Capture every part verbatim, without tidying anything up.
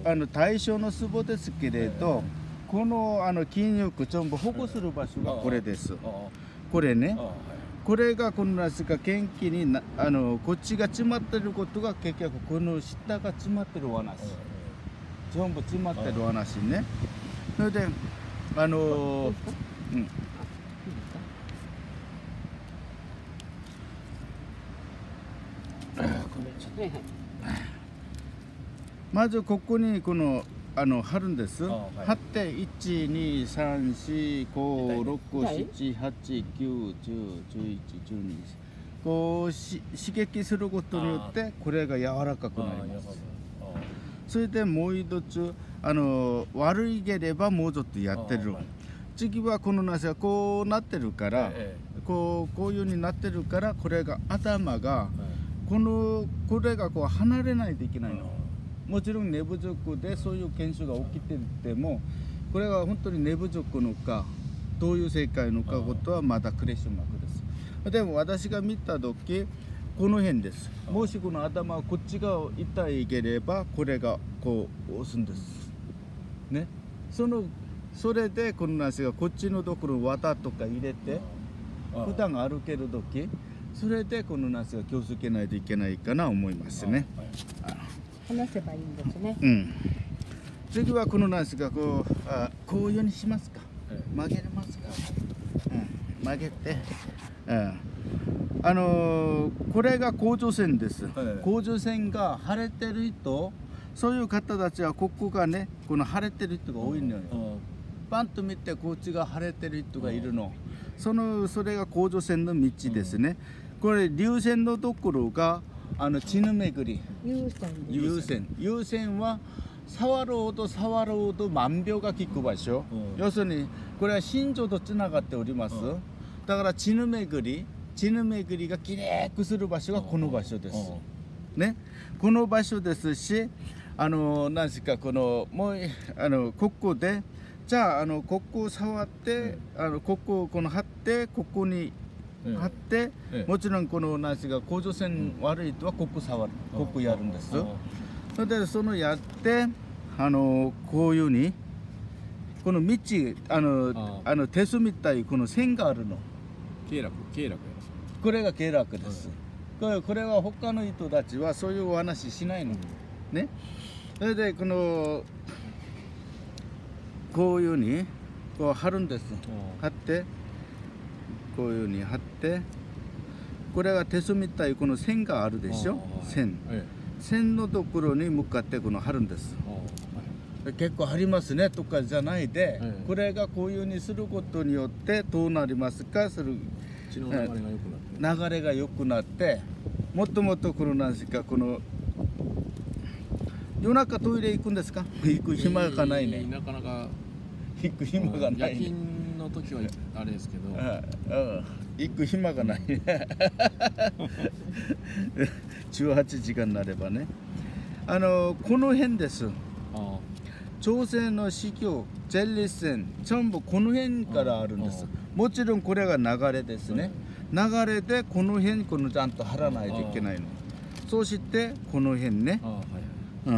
あの対象のツボですけれど、このあの筋肉全部保護する場所がこれです。これね、これがこのなんですか元気になあのこっちが詰まってることが結局この下が詰まってる話、全部詰まってる話ね。それであのうん。まずここにこのあの貼るんです。はい、貼っていち、に、さん、し、ご、ろく、なな、はち、きゅう、じゅう、じゅういち、じゅうにこうし刺激することによってこれが柔らかくなります。それでもう一つあの悪いければもうちょっとやってる。はい、次はこのなせがこうなってるから、ええ、こうこういうになってるからこれが頭が、ええ、このこれがこう離れないといけないの。もちろん寝不足でそういう現象が起きててもこれは本当に寝不足のかどういう正解のかことはまだクレションマークです。でも私が見た時この辺です。もしこの頭こっちが痛いければこれがこう押すんですね。そのそれでこの足がこっちのところ綿とか入れて普段歩ける時それでこの足が気をつけないといけないかな思いますね。 話せばいいんですね。 うん。次はこのなんですがこうあこういうようにしますか。曲げれますか。うん、曲げて、うん、あのー、これが甲状腺です。はい、甲状腺が腫れてる人、そういう方たちはここがねこの腫れてる人が多いのよ。パンと見てこっちが腫れてる人がいるの。そのそれが甲状腺の道ですね。これ流線のところがあの血の巡り。 優先優先優先は触るほど触るほど万病が効く場所、うん、要するにこれは心臓とつながっております、うん、だから血の巡り血の巡りがきれくする場所がこの場所です、うん、ね、この場所ですしあの何ですかこのもうあのここでじゃああのここを触って、うん、あのここをこの貼ってここに貼って、ええ、もちろんこのなんですが甲状腺悪い人はここ触る、うん、ここやるんです。それでそのやってあのこういうにこの道あのあの手すみたいこの線があるの。 経絡経絡これが経絡です。これこれは他の人たちはそういうお話しないの、うん、ね。それでこのこういうにこう貼るんです。貼って。こういう風に貼ってこれが手すみたいこの線があるでしょ。線、はい、線のところに向かってこの貼るんです、はい、結構貼りますねとかじゃないで、はい、これがこういう風にすることによってどうなりますか。する血の流れが良くなって流れが良くなってもっともっとこのなんですかこの夜中トイレ行くんですか。行く暇がないね。 なかなか行く暇がない、ね、 夜勤の時はあれですけど、 ああ行く暇がないねじゅうはちじかんになればねあのこの辺です。朝鮮の司教ジェリー線全部この辺からあるんです。もちろんこれが流れですね。流れでこの辺このちゃんと貼らないといけないの。そうしてこの辺ね、うん、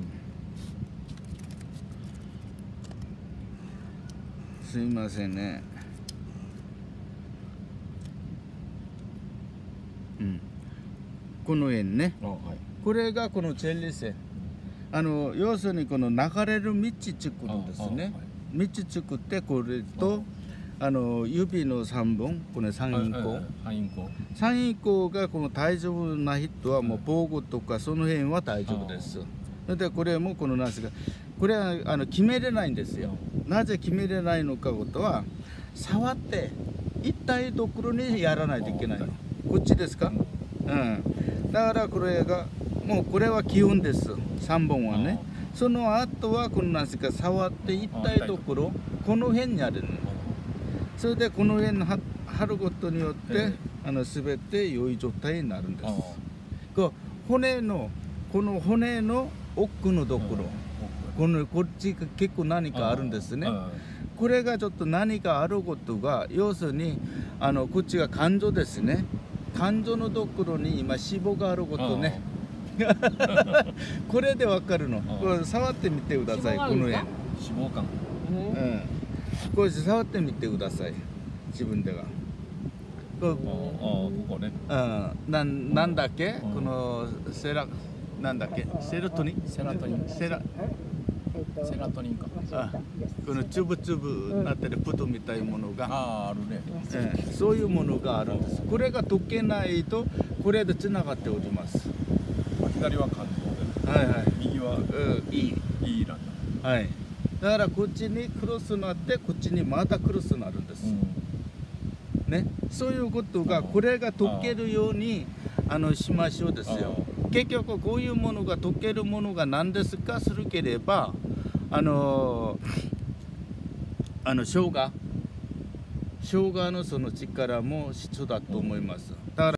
すいませんね。うん、この辺ね、はい、これがこのチェリー線。あの要するにこの流れる道作るんですね。はい、道作ってこれとあの指のさんぼんこの三陰交三陰交がこの大丈夫な人はもう防護とかその辺は大丈夫です。でこれもこのナスがこれはあの決めれないんですよ。なぜ決めれないのかことは触って一体どころにやらないといけないの。こっちですか、うん、だからこれがもうこれは基本です。さんぼんはね。その後はこのナスが触って一体どころこの辺にあるの。それでこの辺貼ることによってあの全て良い状態になるんです。こう骨のこの骨の奥のところ、このこっちが結構何かあるんですね。これがちょっと何かあることが要するにあのこっちが肝臓ですね。肝臓のところに今脂肪があることね。 これでわかるの。これ触ってみてください。この円。 脂肪感。 うん。これ触ってみてください。自分でが。こああ、ここね。 うん。なんなんだっけ？このセラなんだっけ？セロトニン？ セラトニン。 セラセラトニンか。 あ、この粒々になってるプトみたいなものが、 ああ、あるね。 ええ、そういうものがあるんです。これが溶けないとこれでつながっております。 左は肝臓で、 はいはい。 右はうん、いい。 いいなんだ。 はい。だからこっちにクロスになってこっちにまたクロスになるんです。 うん、 ね、そういうことがこれが溶けるようにあのしましょうですよ。結局こういうものが溶けるものが何ですかするければあのあの生姜生姜のその力も必要だと思います。